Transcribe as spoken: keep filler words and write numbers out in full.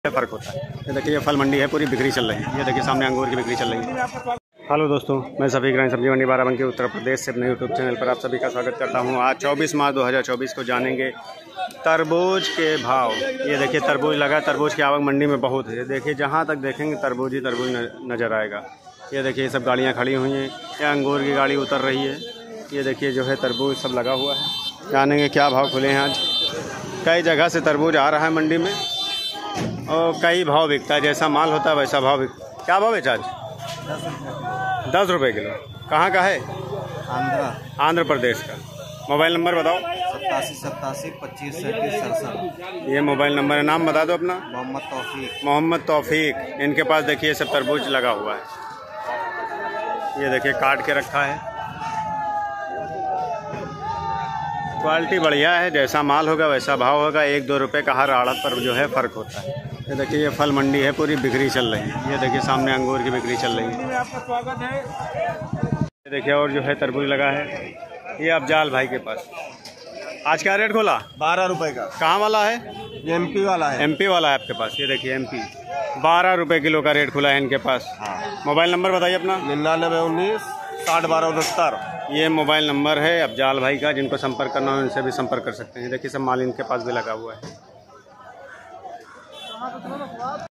फर्क होता है। ये देखिए ये फल मंडी है, पूरी बिक्री चल रही है। ये देखिए सामने अंगूर की बिक्री चल रही है। हेलो दोस्तों, मैं सभी ग्रामीण सब्जी मंडी बाराबंकी उत्तर प्रदेश से अपने यूट्यूब चैनल पर आप सभी का स्वागत करता हूं। आज चौबीस मार्च दो हज़ार चौबीस को जानेंगे तरबूज के भाव। ये देखिए तरबूज लगा, तरबूज की आवक मंडी में बहुत है। देखिए जहाँ तक देखेंगे तरबूज ही तरबूज नज़र आएगा। ये देखिए ये सब गाड़ियाँ खड़ी हुई हैं, ये अंगूर की गाड़ी उतर रही है। ये देखिए जो है तरबूज सब लगा हुआ है। जानेंगे क्या भाव खुले हैं आज। कई जगह से तरबूज आ रहा है मंडी में और कई भाव बिकता है, जैसा माल होता है वैसा भाव बिकता। क्या भाव है आज? दस रुपये किलो। कहाँ का है? आंध्र आंध्र प्रदेश का। मोबाइल नंबर बताओ। सत्तासी सत्तासी पच्चीस सैंतीस सड़सठ। ये मोबाइल नंबर है। नाम बता दो अपना। मोहम्मद तौफीक। मोहम्मद तौफीक। इनके पास देखिए सब तरबूज लगा हुआ है। ये देखिए काट के रखा है। क्वालिटी बढ़िया है, जैसा माल होगा वैसा भाव होगा। एक दो रुपये का हर आड़त पर जो है फ़र्क होता है। ये देखिए ये फल मंडी है, पूरी बिक्री चल रही है। ये देखिए सामने अंगूर की बिक्री चल रही है। आपका स्वागत है। ये देखिए और जो है तरबूज लगा है। ये अफजाल भाई के पास आज क्या रेट खोला? बारह रुपए का। कहाँ वाला है? ये एमपी वाला है। एमपी वाला है आपके पास। ये देखिए एमपी बारह रुपये किलो का रेट खुला है इनके पास। हाँ। मोबाइल नंबर बताइए अपना। निन्यानवे उन्नीस साठ बारह उनहत्तर। ये मोबाइल नंबर है अफजाल भाई का, जिनको संपर्क करना हो उनसे भी संपर्क कर सकते हैं। देखिए सब माल इनके पास भी लगा हुआ है।